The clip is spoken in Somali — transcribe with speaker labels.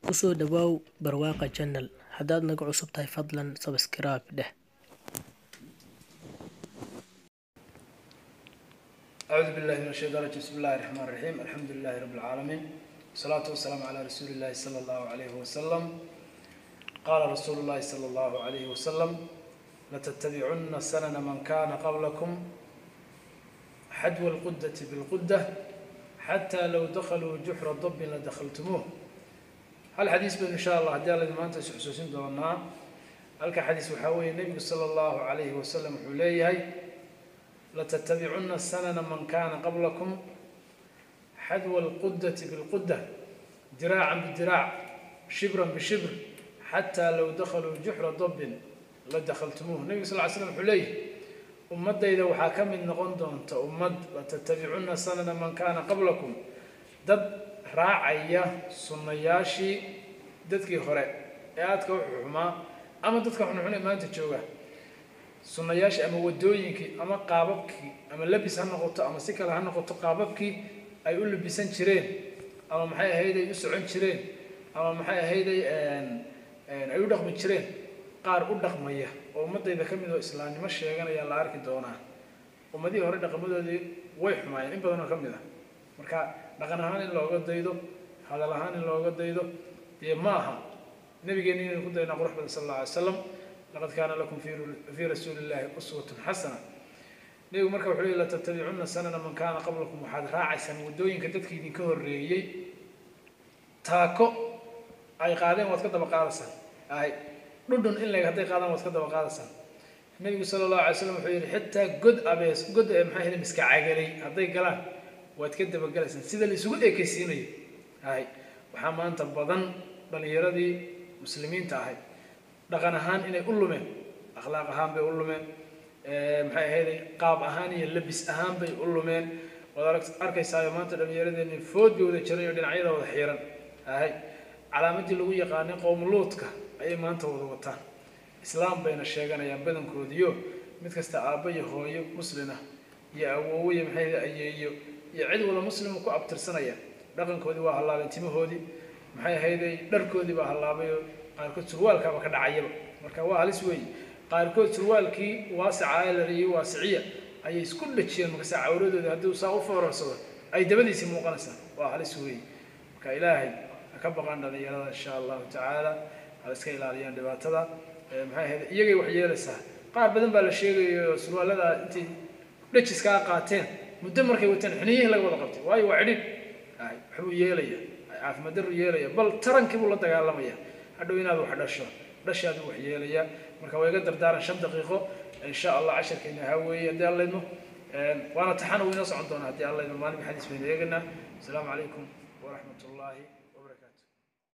Speaker 1: kusoo dhawaaw barwaaqa channel haddaad naga cusub tahay fadlan subscribe dheh.
Speaker 2: أعوذ بالله من الشيطان الرجيم بسم الله الرحمن الرحيم الحمد لله رب العالمين والصلاة والسلام على رسول الله صلى الله عليه وسلم قال رسول الله صلى الله عليه وسلم لتتبعن سنن من كان قبلكم حدو القدة بالقدة حتى لو دخلوا جحر ضب لدخلتموه. الحديث إن شاء الله هدي الله ما أنت حسوسين دونا هلك حديث وحوي النبي صلى الله عليه وسلم حليه لتتبعن السنن من كان قبلكم حدو القدة بالقدة ذراعا بالذراع شبرا بشبر حتى لو دخلوا جحر ضب لدخلتموه. النبي صلى الله عليه وسلم حليه أمد إذا وحاكم من نقندون أمد لتتبعن السنن من كان قبلكم دد راعية صنياشي ددكي هراء آدك وحما أما ددك وحنا ما أنت تشوفه sunnayaasha ama wadooyinkii ama qaababkii ama labis ha noqoto ama si kale ha noqoto qaababkii ay u labisan jireen ama maxay ahayd ay u socon jireen ama maxay ahayd ay u dhaqmi jireen qaar u dhaqmaya oo ummadayda kamid oo islaamnimo sheeganaya la arki doonaa. ummadii hore dhaqamadoodii way xumaayeen in badan oo kamid ah, marka dhaqan ahaan in looga daydo, hadal ahaan in looga daydo maaha nabigeena inuu ku dayna qurux badan sallallahu alayhi wasallam. لقد كان لكم في رسول الله أسوة حسنة. نيجي مركب حلو لا تتبعون سنن من كان قبلكم وحد راعي سن ودوين كتدك يدين كهرية تاكو أي قادم وتكتب قارسا أي ردن إلا كتي قادم وتكتب قارسا. النبي صلى الله عليه وسلم حيل حتى قد أبيس قد محيه مسك عجلي هذي قلان وتكتب قارسا سيد اللي سوق كيسيني أي وحمان تبضن بل يردي مسلمين تاهي dhaqan ahaan inay u lumeen, akhlaaq ahaan bay u lumeen, maxay ahayd qaab ahaan iyo labis ahaan bay u lumeen. wada arkaysaa maanta dhalinyaradeena foodgooda jiray oo dhinacyada wada xiiran ahay calaamadii lagu yaqaanay qowm luudka ayay maanta wada wataan. islaam bayna sheeganayaan badankoodiyo mid kasta aabba iyo hooyo muslina iyo awoowe iyo maxay ayeeyo iyo cid wada muslim ku abtirsanaya. dhaqankoodii waa halaabay, timahoodii maxay ahayd dharkoodii baa halaabay, qaarkood surwaalkaaba ka dhacayaba. marka waa halis weey, qaarkood surwaalkii waasica la riyo waasiciya ayay isku dhajiyeen marka cawradooda haddii saa u foorarsado ay dabadiisi muuqanaysaa. waa halis weey, marka ilaahay ka baqaan dhalinyarada insha Allah taala hal iska ilaaliyaan dhibaatada maxay ahayd iyagay wax yeelaysaa. qaar badan baa la sheegayo surwaalada intii dhajiska qaateen muddo markay wataan xiniyihi laga wada qabtay waayo waa cidhid wuxuu yeelaya caafimaad darro yeelaya bal tarankii buu la dagaalamaya hadhow inaad wax dhasho dhashaadu wax yeelaya. marka way iga dardaaran 5 daqiiqo insha Allah casharkeena ha weeye hadii alla idmo waana taxan weyn oo socon doona hadii alla idmo maalin xadiis weyn eegana. Assalaamu calaykum wa rahmatullahi